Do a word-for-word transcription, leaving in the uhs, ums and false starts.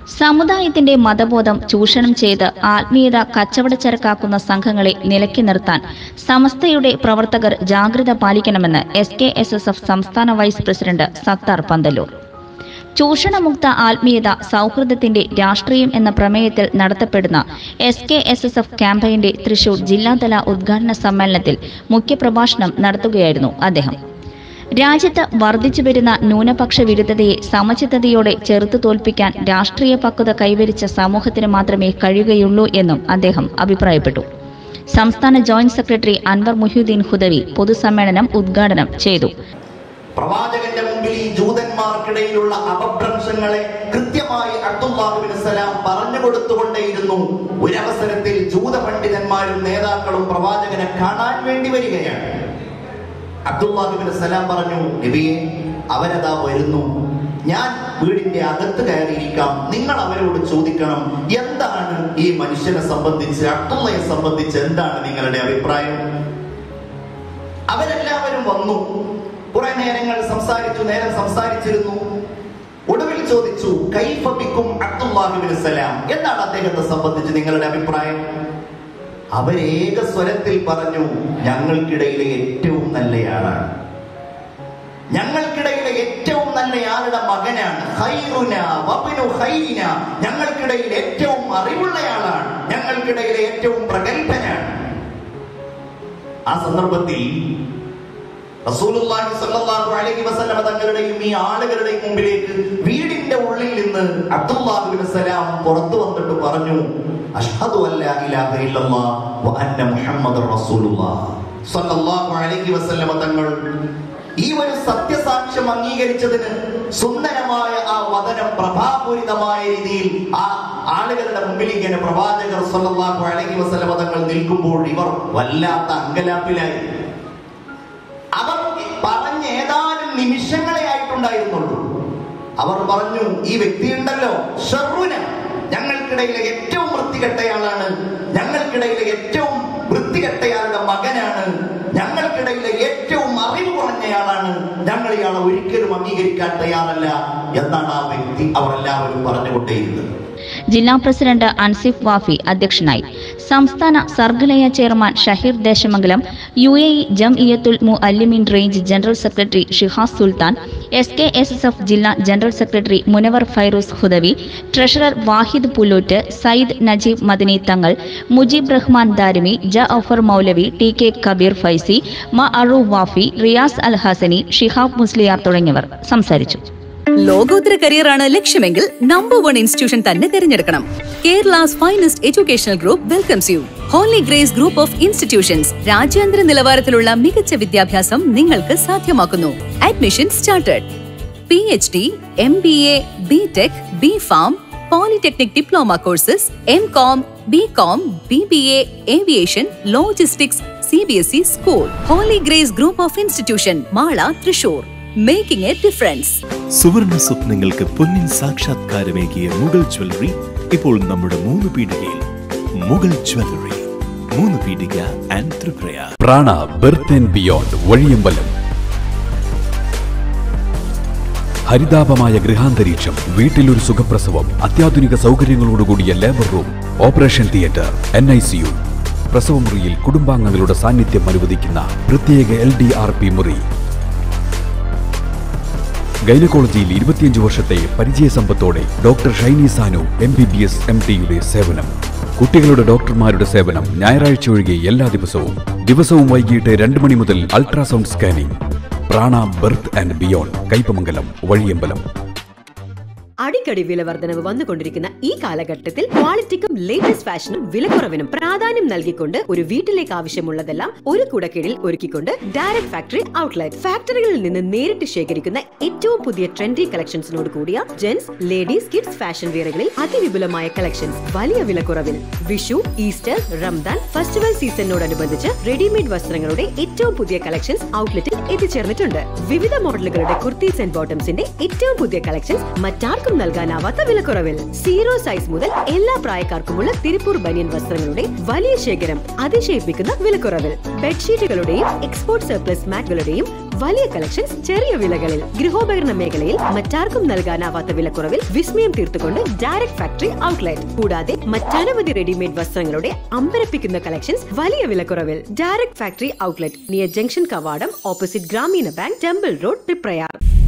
സമുദായത്തിന്റെ മതബോധം ചൂഷണം ചെയ്ത് ആത്മീയത കച്ചവടച്ചരക്കാക്കുന്ന സംഘങ്ങളെ നിലയ്ക്ക് നിർത്താൻ സമസ്തയുടെ പ്രവർത്തകർ ജാഗ്രത പാലിക്കണമെന്ന് S K S S F സംസ്ഥാന വൈസ് പ്രസിഡന്റ് സത്താർ പന്തല്ലൂർ. ചൂഷണമുക്ത ആത്മീയത സൗഹൃദത്തിന്റെ രാഷ്ട്രീയം എന്ന പ്രമേയത്തിൽ നടത്തപ്പെടുന്ന S K S S F ക്യാമ്പയിന്റെ തൃശൂർ ജില്ലാതല ഉദ്ഘാടന സമ്മേളനത്തിൽ മുഖ്യപ്രഭാഷണം നടത്തുകയായിരുന്നു അദ്ദേഹം. രാജ്യത്ത് വർദ്ധിച്ചുവരുന്ന ന്യൂനപക്ഷ വിരുദ്ധതയെ സമചിത്തതയോടെ ചെറുത്തു തോൽപ്പിക്കാൻ രാഷ്ട്രീയ പക്വത കൈവരിച്ച സമൂഹത്തിന് മാത്രമേ കഴിയുകയുള്ളൂ എന്നും അദ്ദേഹം അഭിപ്രായപ്പെട്ടു. സംസ്ഥാന ജോയിന്റ് സെക്രട്ടറി അൻവർ മുഹ്യുദ്ദീൻ ഹുദവി പൊതുസമ്മേളനം ഉദ്ഘാടനം ചെയ്തു. പ്രവാചകന്റെ മുമ്പിൽ ഈ ജൂതന്മാർക്കിടയിലുള്ള അപഭ്രംശങ്ങളെ കൃത്യമായി അബ്ദുല്ലാഹി സലാം പറഞ്ഞു കൊടുത്തുകൊണ്ടേയിരുന്നു. ഒരവസരത്തിൽ ജൂത പണ്ഡിതന്മാരും നേതാക്കളും പ്രവാചകനെ കാണാൻ വേണ്ടി വരികയാണ്. അബ്ദുല്ലാഹി സലാം പറഞ്ഞു, നബിയെ, അവരതാ വരുന്നു, ഞാൻ വീടിന്റെ അകത്ത് കയറിയിരിക്കാം, നിങ്ങൾ അവരോട് ചോദിക്കണം എന്താണ് ഈ മനുഷ്യനെ സംബന്ധിച്ച്, അബ്ദുള്ളയെ സംബന്ധിച്ച് എന്താണ് നിങ്ങളുടെ അഭിപ്രായം. അവരെല്ലാവരും വന്നു, കുറെ നേരങ്ങൾ സംസാരിച്ചു, നേരം സംസാരിച്ചിരുന്നു. ഒടുവിൽ ചോദിച്ചു, കൈഫ ബിക്കും അബ്ദുല്ലാഹി സലാം, എന്താണ് അദ്ദേഹത്തെ സംബന്ധിച്ച് നിങ്ങളുടെ അഭിപ്രായം. അവരേക സ്വരത്തിൽ പറഞ്ഞു, ഞങ്ങൾക്കിടയിലെ ഏറ്റവും നല്ലയാളാണ്, ഞങ്ങൾക്കിടയിലെ ഏറ്റവും നല്ലയാളുടെ മകനാണ്, ഖൈറുന വബ്നു ഖൈരിന, ഞങ്ങൾക്കിടയിൽ ഏറ്റവും അറിവുള്ളയാളാണ്, ഞങ്ങൾക്കിടയിലെ ഏറ്റവും പ്രഗൽഭനാണ്. ആ സന്ദർഭത്തിൽ റസൂലുള്ളാഹി സ്വല്ലല്ലാഹു അലൈഹി വസല്ലം തങ്ങളുടെയും ഈ ആളുകളുടെയും മുമ്പിലേക്ക് വീടിന്റെ ഉള്ളിൽ നിന്ന് അബ്ദുല്ലാഹി ഇബ്നു സലാം പുറത്തു വന്നിട്ട് പറഞ്ഞു, അഷ്ഹദു അല്ലാ ഇലാഹ ഇല്ലല്ലാഹ് വ അന്ന മുഹമ്മദുർ റസൂലുള്ളാഹ് സ്വല്ലല്ലാഹു അലൈഹി വസല്ലം തങ്ങൾ ഈ ഒരു സത്യസാക്ഷ്യം അംഗീകരിച്ചതിന് സുന്ദരമായ ആ വദനം പ്രഭാപൂരിതമായ രീതിയിൽ ആ ആളുകളുടെ മുമ്പിൽ ഇങ്ങനെ പ്രവാചകർ സ്വല്ലല്ലാഹു അലൈഹി വസല്ലം തങ്ങൾ നിൽക്കുമ്പോൾ ഇവർ വല്ലാത്ത അങ്കലാപ്പിലായി. അവർ പറഞ്ഞ ഏതാനും നിമിഷങ്ങളെ ആയിട്ടുണ്ടായിരുന്നുള്ളൂ. അവർ പറഞ്ഞു, ഈ വ്യക്തിയുണ്ടല്ലോ ഷർറുന, ഞങ്ങൾക്കിടയിലെ ഏറ്റവും വൃത്തികെട്ടയാളാണ്, ഞങ്ങൾക്കിടയിലെ ഏറ്റവും വൃത്തികെട്ടയാളുടെ മകനാണ്, ഞങ്ങൾക്കിടയിലെ ഏറ്റവും അറിവ് കുറഞ്ഞയാളാണ്, ഞങ്ങൾ ഇയാളെ ഒരിക്കലും അംഗീകരിക്കാൻ തയ്യാറല്ല എന്നാണ് ആ വ്യക്തി അവർ എല്ലാവരും പറഞ്ഞുകൊണ്ടേയിരുന്നത്. ജില്ലാ പ്രസിഡന്റ് അൻസിഫ് വാഫി അധ്യക്ഷനായി. സംസ്ഥാന Sargalaya chairman Shaheer Desamangalam, U A E Jamiyyathul Muallimeen range general secretary Shihas Sulthan, S K S S F ജില്ലാ general secretary Munavar Fairooz Hudawi, treasurer Wahid Pullut, Sayyid Najeeb Madani Thangal, Mujeeb Rahman Darimi, Jafar Moulavi, T K Kabeer Faizy, Maroof Wafy, Riyas Al Hasani, Shihab Musliyar തുടങ്ങിയവർ സംസാരിച്ചു. ലോകോത്തര കരിയറാണ് ലക്ഷ്യമെങ്കിൽ നമ്പർ വൺ ഇൻസ്റ്റിറ്റ്യൂഷൻ തന്നെ തിരഞ്ഞെടുക്കണം. Kerala's finest educational group welcomes you. Holy Grace group of institutions രാജ്യാന്തര നിലവാരത്തിലുള്ള മികച്ച വിദ്യാഭ്യാസം നിങ്ങൾക്ക് സാധ്യമാക്കുന്നു. Admission started. P H D, M B A, B tech, B pharm, polytechnic diploma courses, M com, B com, B B A, aviation, logistics, C B S E school. Holy Grace group of institution, Mala, Thrissur. Making a difference. സുവർണ സ്വപ്നങ്ങൾക്ക് പൊന്നിൻ സാക്ഷാത്കാരമേകിയ Mughal jewellery ഇപ്പോൾ നമ്മുടെ മൂന്ന് പീടികയിൽ. Mughal jewellery, മൂന്ന് പീടിക and Tripura. Prana Birth and Beyond Vazhiyambalam. ഹരിതാപമായ ഗൃഹാന്തരീക്ഷം, വീട്ടിലൊരു സുഖപ്രസവം, അത്യാധുനിക സൗകര്യങ്ങളോടുകൂടിയ labour room, operation theatre, N I C U, പ്രസവമുറിയിൽ കുടുംബാംഗങ്ങളുടെ സാന്നിധ്യം അനുവദിക്കുന്ന പ്രത്യേക എൽ ഡി ആർ പി മുറി. ഗൈനക്കോളജിയിൽ ഇരുപത്തിയഞ്ച് വർഷത്തെ പരിചയസമ്പത്തോടെ doctor Shiny Sanu M B B S M ടിയുടെ സേവനം. കുട്ടികളുടെ ഡോക്ടർമാരുടെ സേവനം ഞായറാഴ്ച ഒഴികെ എല്ലാ ദിവസവും. ദിവസവും വൈകിട്ട് രണ്ട് മണി മുതൽ ultrasound scanning. Prana Birth and Beyond, Kaipamangalam, Vazhiyambalam. അടിക്കടി വില വർധനവ് വന്നുകൊണ്ടിരിക്കുന്ന ഈ കാലഘട്ടത്തിൽ ക്വാളിറ്റിക്കും ലേറ്റസ്റ്റ് ഫാഷനും വിലക്കുറവിനും പ്രാധാന്യം നൽകിക്കൊണ്ട് ഒരു വീട്ടിലേക്ക് ആവശ്യമുള്ളതെല്ലാം ഒരു കുടക്കീഴിൽ ഒരുക്കിക്കൊണ്ട് ഡയറക്ട് ഫാക്ടറി ഔട്ട്ലെറ്റ്. ഫാക്ടറികളിൽ നിന്ന് നേരിട്ട് ശേഖരിക്കുന്ന ഏറ്റവും പുതിയ ട്രെൻഡി കളക്ഷൻസിനോട് കൂടിയ ജെന്റ്സ്, ലേഡീസ്, കിഡ്സ് ഫാഷൻ വെയറുകളിൽ അതിവിപുലമായ കളക്ഷൻസ് വലിയ വിലക്കുറവിൽ. വിഷു, ഈസ്റ്റർ, റംദാൻ ഫെസ്റ്റിവൽ സീസണിനോടനുബന്ധിച്ച് റെഡിമെയ്ഡ് വസ്ത്രങ്ങളുടെ ഏറ്റവും പുതിയ കളക്ഷൻസ് ഔട്ട്ലെറ്റിൽ എത്തിച്ചേർന്നിട്ടുണ്ട്. വിവിധ മോഡലുകളുടെ കുർത്തീസ് ആൻഡ് ബോട്ടംസിന്റെ ഏറ്റവും പുതിയ കളക്ഷൻസ് മറ്റാർക്കും മറ്റാർക്കും നൽകാനാവാത്ത വിലക്കുറവിൽ. സീറോ സൈസ് മുതൽ എല്ലാ പ്രായക്കാർക്കുമുള്ള തിരുപ്പൂർ ബനിയൻ വസ്ത്രങ്ങളുടെ വലിയ ശേഖരം അതിശയിപ്പിക്കുന്ന വിലക്കുറവിൽ. ബെഡ്ഷീറ്റുകളുടെയും എക്സ്പോർട്ട് സർപ്ലസ് മാറ്റുകളുടെയും വലിയ കളക്ഷൻസ് ചെറിയ വിലകളിൽ. ഗൃഹോപകരണ മേഖലയിൽ മറ്റാർക്കും നൽകാനാവാത്ത വിലക്കുറവിൽ വിസ്മയം തീർത്തുകൊണ്ട് ഡയറക്ട് ഫാക്ടറി ഔട്ട്ലെറ്റ്. കൂടാതെ മറ്റനവധി റെഡിമെയ്ഡ് വസ്ത്രങ്ങളുടെ അമ്പരപ്പിക്കുന്ന കളക്ഷൻസ് വലിയ വിലക്കുറവിൽ. Direct factory outlet near junction കവാടം, opposite Grameena bank, temple road, Triprayar.